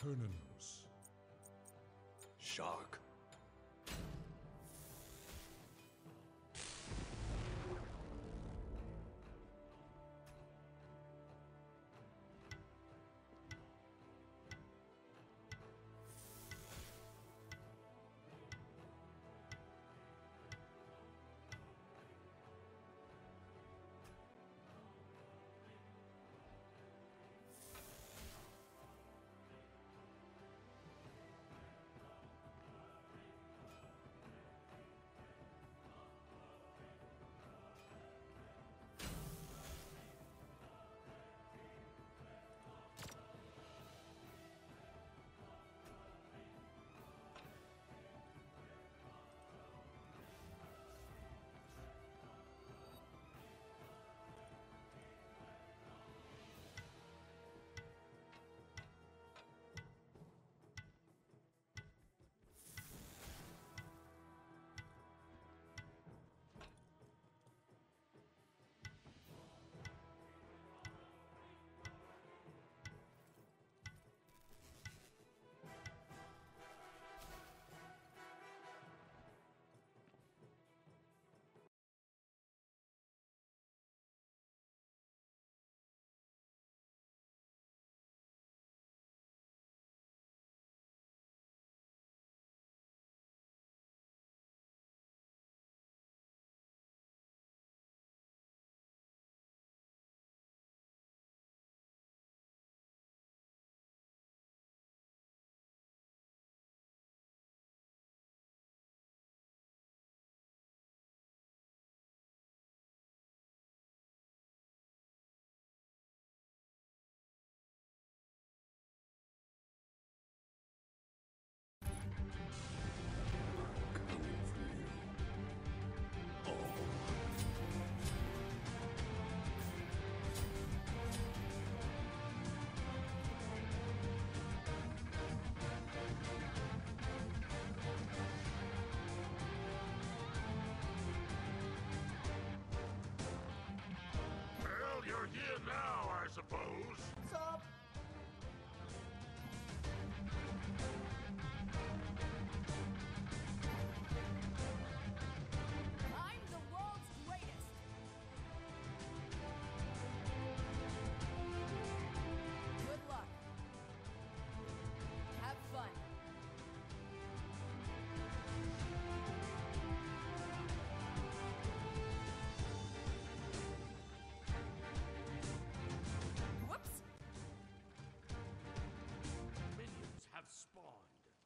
Cernunnos. Shark. Well, you're here now, I suppose. Sup? I'm the world's greatest! Good luck. Have fun. Whoops! Minions have spawned.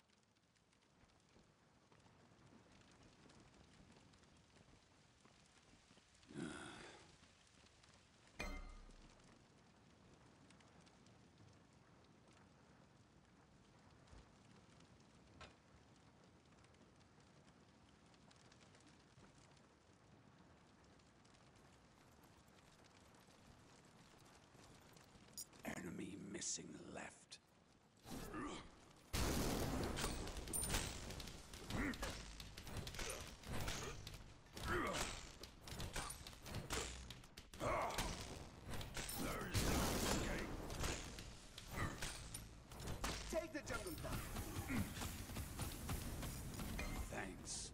Enemy missing left. There is no escape. Take the jungle back. Thanks.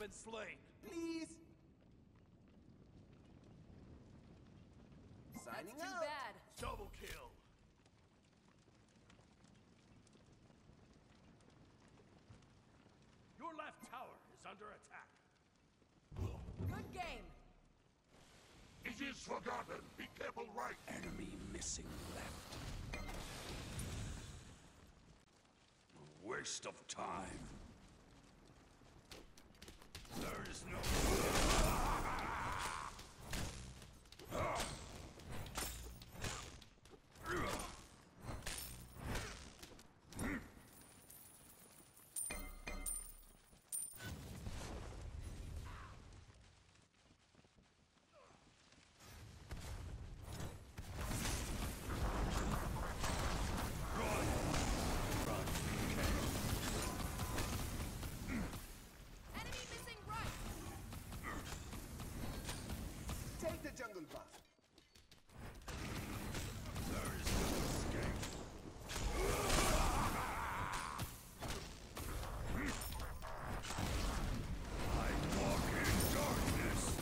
been slain. Please. That's Signing too out. bad. Double kill. Your left tower is under attack. Good game. It is forgotten. Be careful, right? Enemy missing left. A waste of time. There is no... Enemy missing right. Take the jungle buff. There is no escape. I walk in darkness.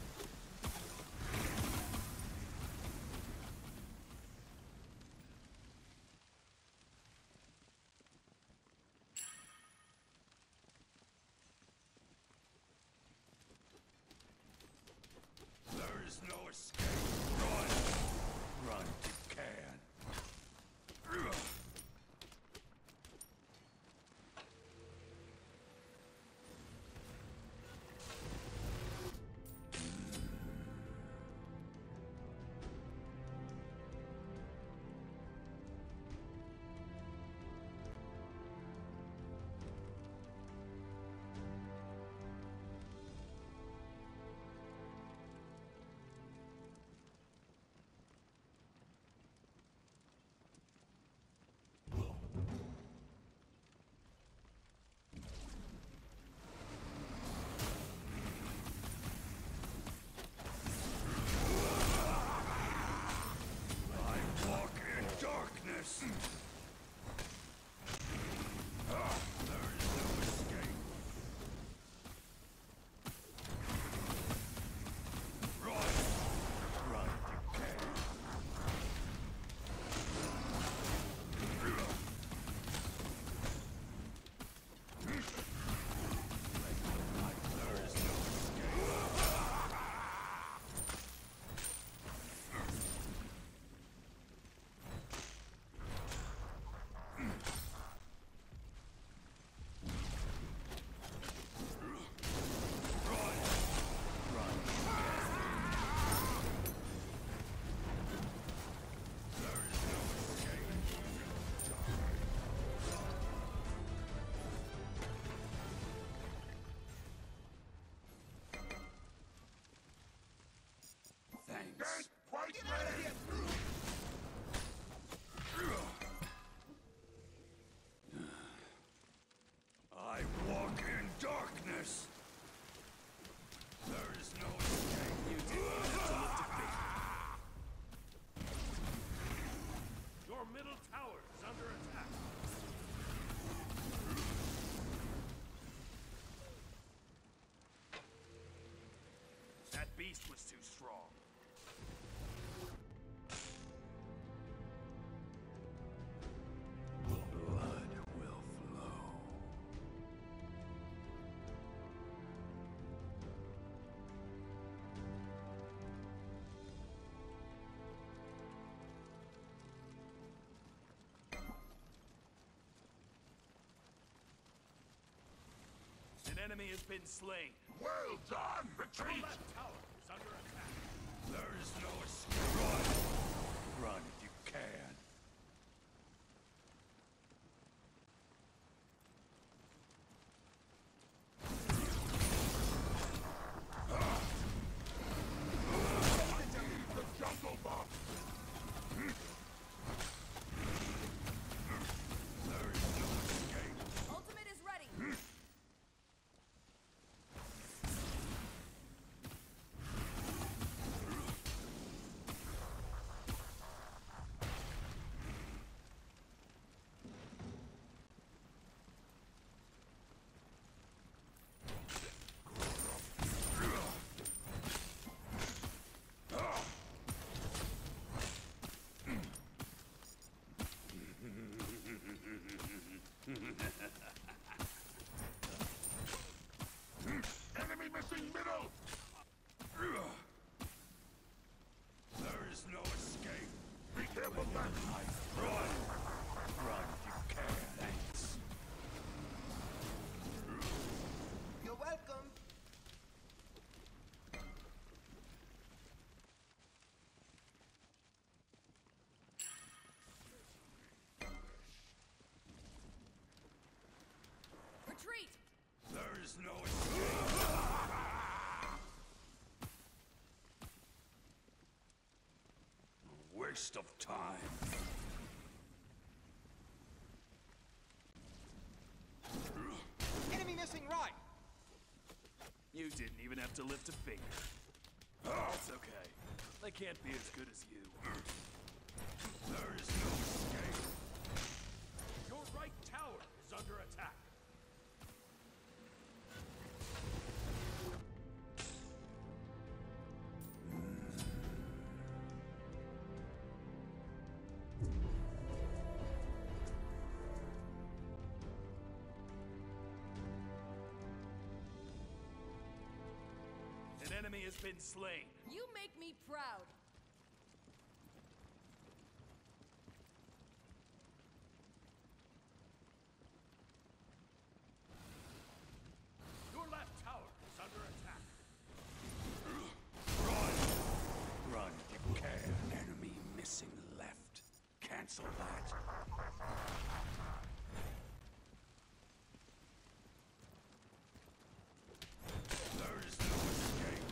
There is no escape. Run! Run if you can. I walk in darkness. There is no escape. Run! Run if you can. There is no escape. Thanks. Quite ready. I walk in darkness. There is no escape. You didn't have to look defeated. Your middle tower is under attack. That beast was too strong. Blood will flow. An enemy has been slain. Well done! Your Retreat! left tower is under attack. There is no escape. Run! Run if you can. The jungle buff! There is no escape. Ultimate is ready. Retreat! There is no escape. A waste of time. Enemy missing right. You didn't even have to lift a finger. That's okay. They can't be as good as you. There is no escape. Your right tower is under attack. An enemy has been slain. You make me proud. Your left tower is under attack. Run, you can. Enemy missing left. Cancel that. There is no escape.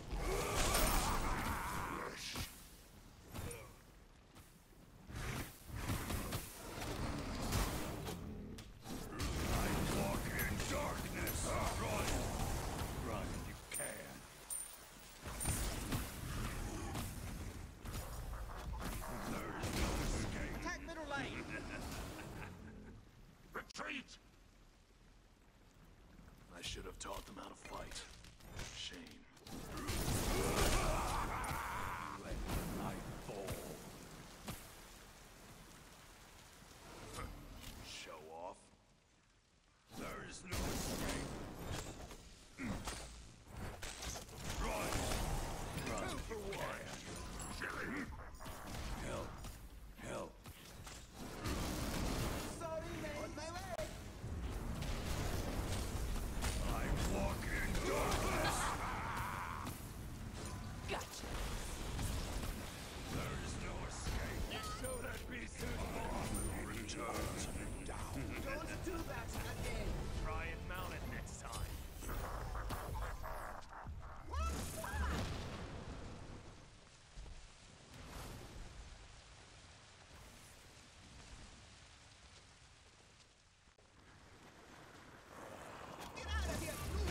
I walk in darkness. Run. Run, you can. There is no escape. Attack middle lane. Retreat! I should have taught them how to fight. Shame. Let the night fall. Show off. There is no escape. Run! Run, you can. Help! Help! Sorry, mate. On my way. I walk in darkness. Gotcha. There is no escape. You showed that beast suitable. Return down. Don't do that again. Try and mount it next time. Get out of here, Blue.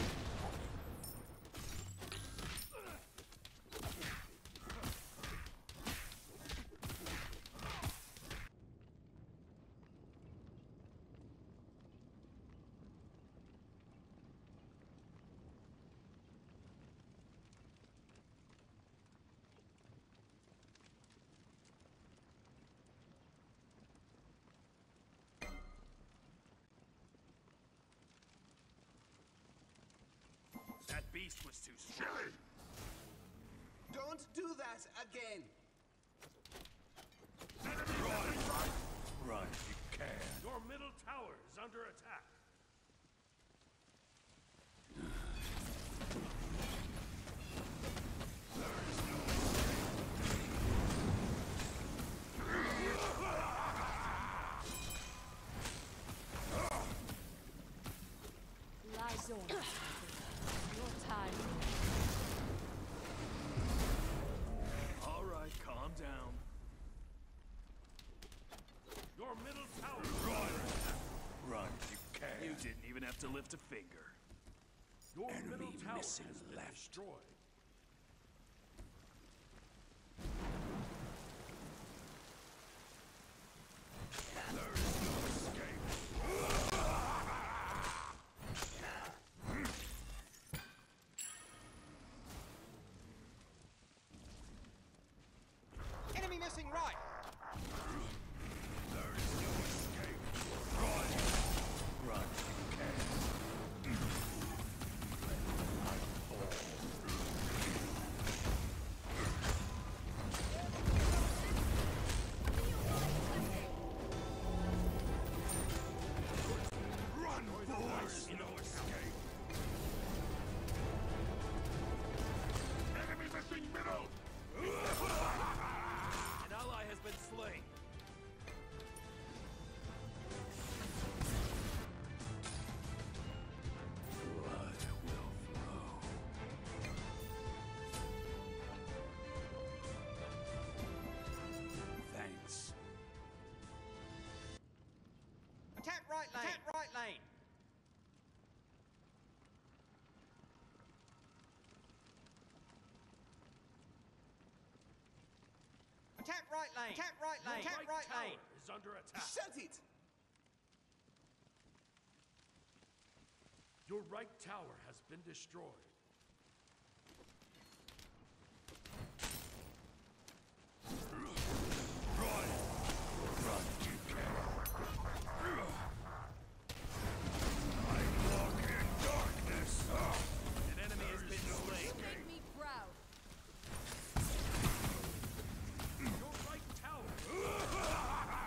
That beast was too strong. Don't do that again. Run, you can. Your middle tower is under attack. Lies on. Your time. All right, calm down. Your middle tower is under attack. Run, you can. You didn't even have to lift a finger. Your Enemy middle tower missing has been left. destroyed. There is no escape. Enemy missing right. There is no escape. Run! Run, you can. Let the night fall. right lane. Attack right lane. Attack right lane. Attack right lane. Your Attack right tower lane. is under attack. Shut it! Your right tower has been destroyed. An enemy has been slain. Make me proud. Your right tower.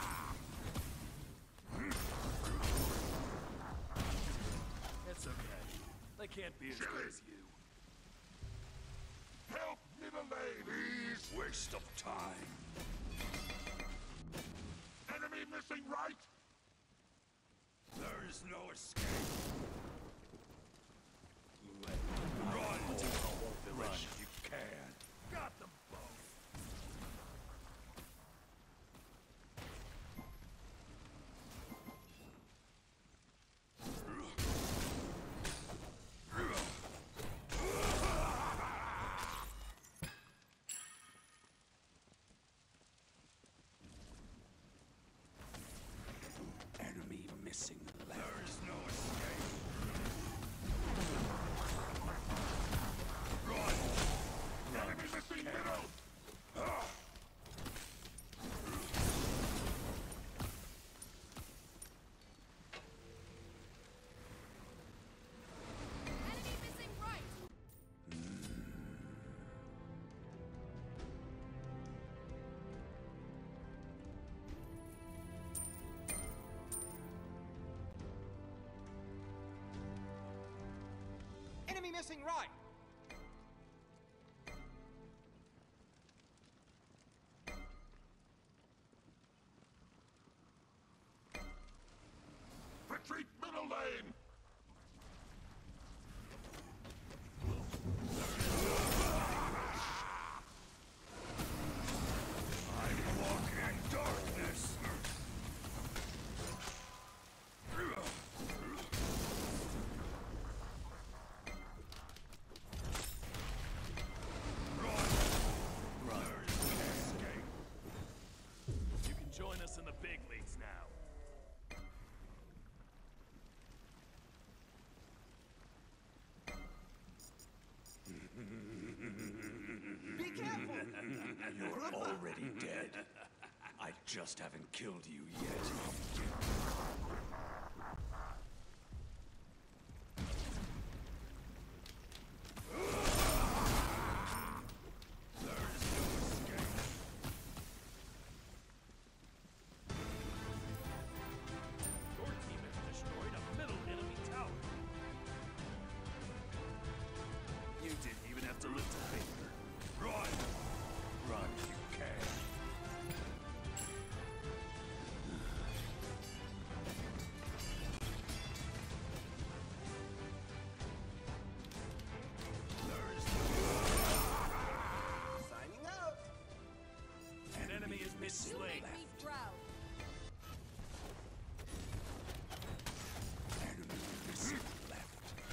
It's okay. They can't be as good as you. Help middle lane, please. Waste of time. Enemy missing right. There is no escape. Run if you can. Got them both. Enemy missing left. There is no escape. Enemy missing middle. Enemy missing right. Enemy missing right. Retreat middle lane. I walk in darkness. Run. Escape. You can join us in the big leagues now. Be careful! You're already dead. I just haven't killed you yet. There is no escape. Your team has destroyed a middle enemy tower. You didn't even have to lift a finger. Run! Run if you can. There is Signing out. An enemy has been You slain. make me proud. enemy missing left.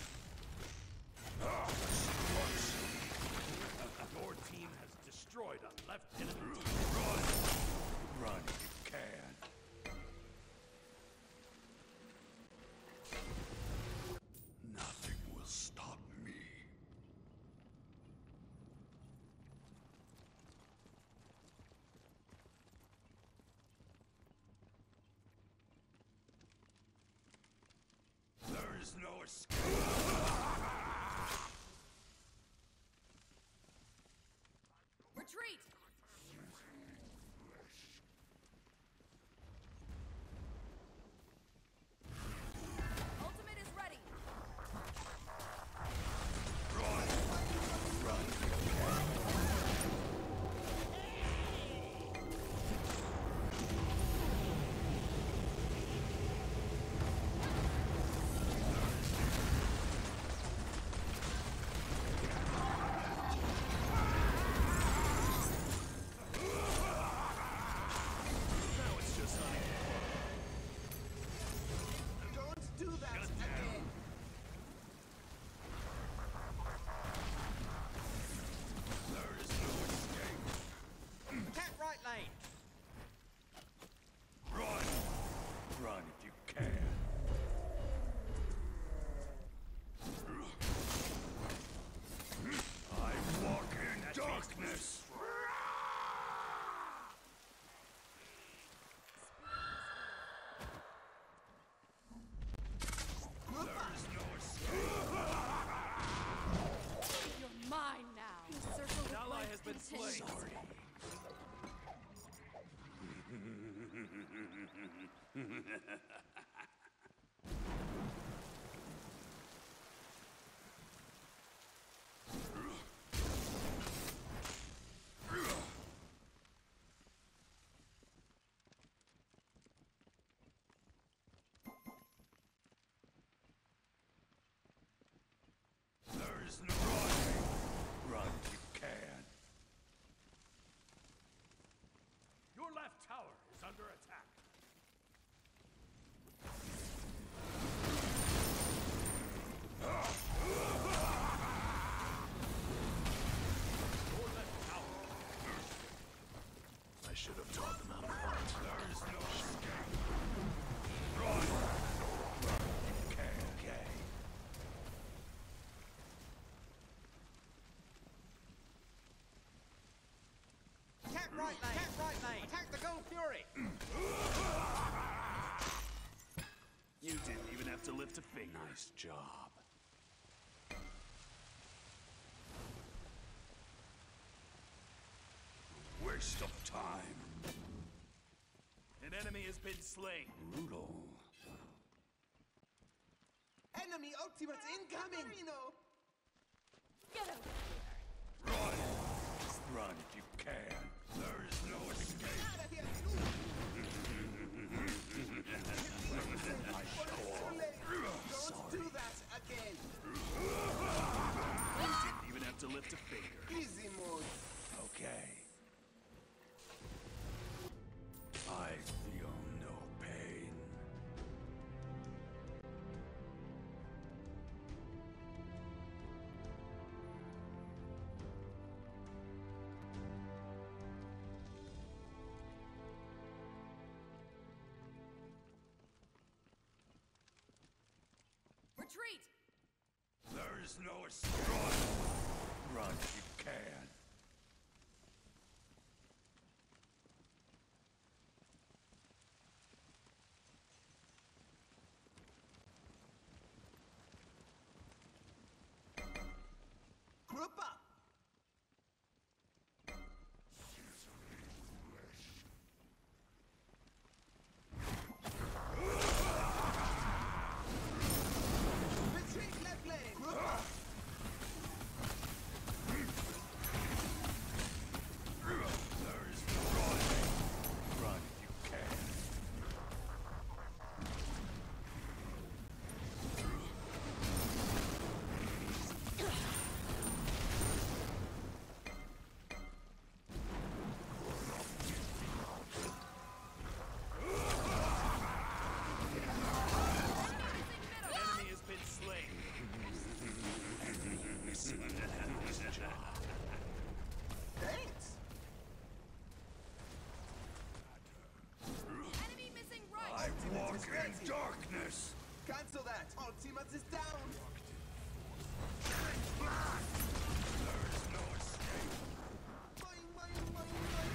Your team has destroyed a left enemy. Run! Run if you can. Nothing will stop me. There is no escape. Retreat. Ultimate is ready. Run! Run! There's no running. Run if you can. Your left tower is under attack. Your left tower. I should have taught them how to fight. There's no escape. Run. Run if you can. Okay. Attack right lane. Attack right lane. Attack the Gold Fury. You didn't even have to lift a finger. Nice job. Waste of time. An enemy has been slain. Brutal. Enemy ultimates incoming. Get over here. Run. Run if you can. There is no escape. I Don't do that again. You didn't even have to lift a finger. Easy mode. Okay. I feel no pain. Retreat! There is no escape. Run. Run if you can. Group up. Retreat left lane. Group up. There is no running. Run if you can. An enemy has been slain. Thanks. Enemy missing right! I walk in darkness. Cancel that. Ultimates is down. There is no escape. Boing, boing, boing, boing.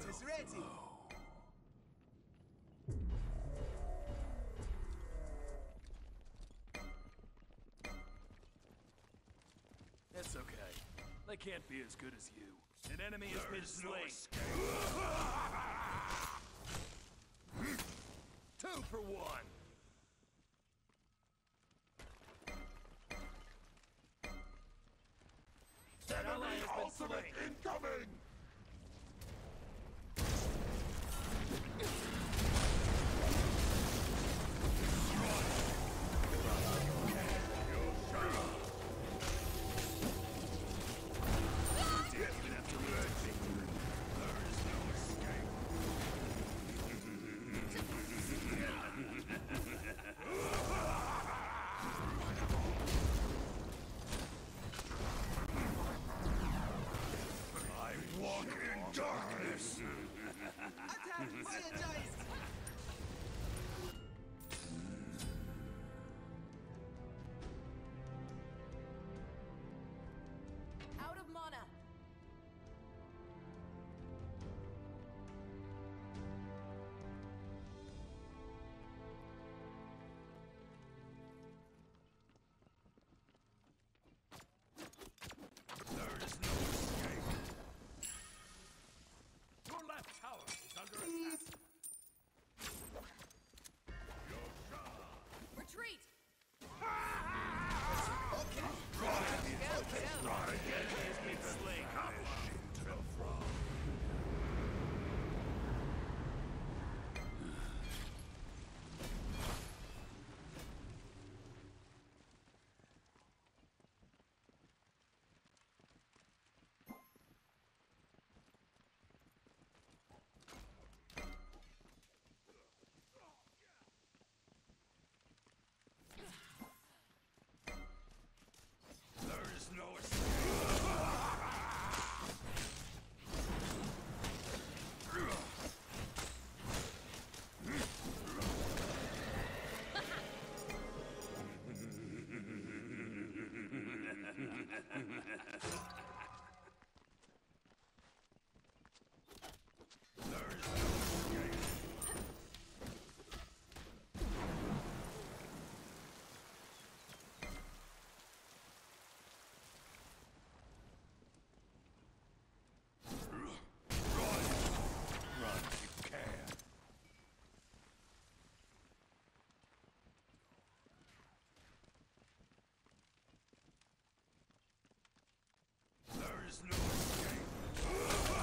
is ready. It's okay. They can't be as good as you. An enemy has been slain. 2 for 1. That ally Enemy has been ultimate slain. incoming! I walk in darkness. Attack! Fire Geist! Out of mana. There is no escape. Your left tower is under attack. Retreat. There is no escape. There is no escape. Run if you can. There is no escape.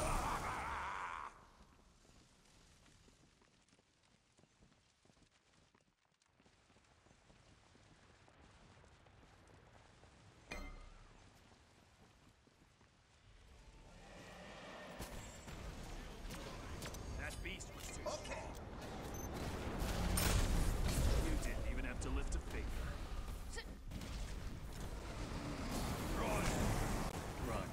That beast was too Okay. strong. You didn't even have to lift a finger. Run. Run.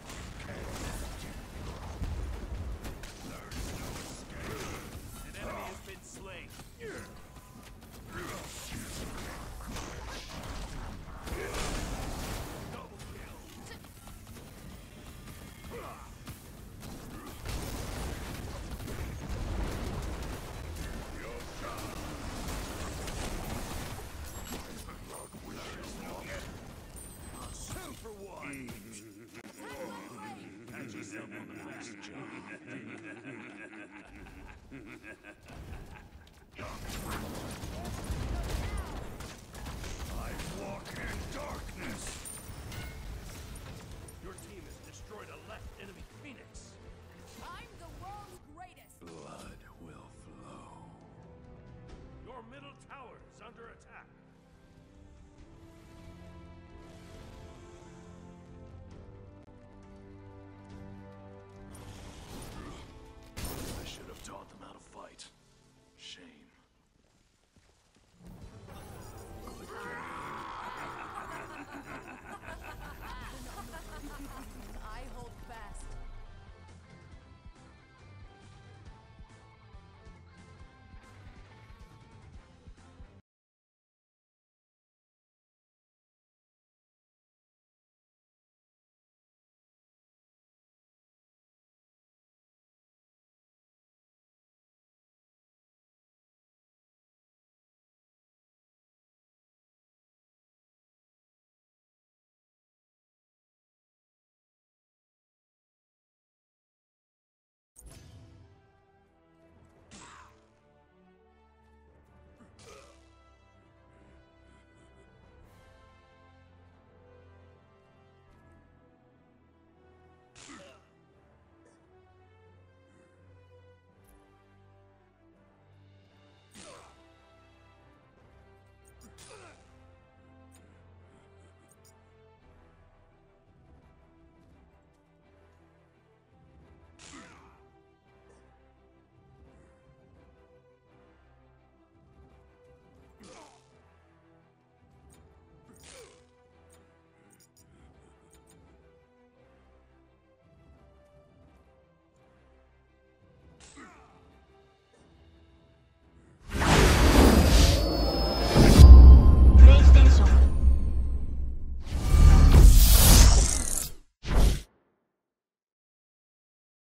There is no escape. An enemy has been slain. Double kill. Two for 1. Pat yourself on the back, John. I walk in darkness. Your team has destroyed a left enemy Phoenix. I'm the world's greatest. Blood will flow. Your middle tower is under attack.